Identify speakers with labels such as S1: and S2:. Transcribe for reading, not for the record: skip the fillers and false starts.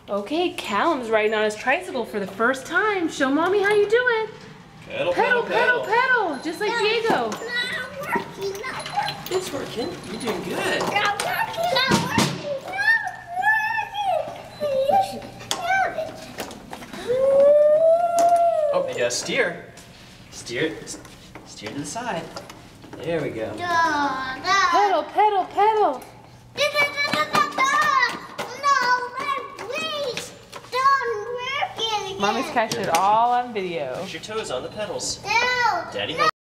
S1: Okay, Callum's riding on his tricycle for the first time. Show Mommy how you do it.
S2: Pedal,
S1: Pedal, pedal, pedal. Just like Diego.
S3: Not working, not working.
S2: It's working. You're doing good.
S3: Not working, not working,
S2: Oh, you gotta steer. Steer to the side. There we go.
S1: Pedal, pedal, pedal. Mommy's catching it all on video.
S2: Put your toes on the pedals.
S3: No.
S2: Daddy, help.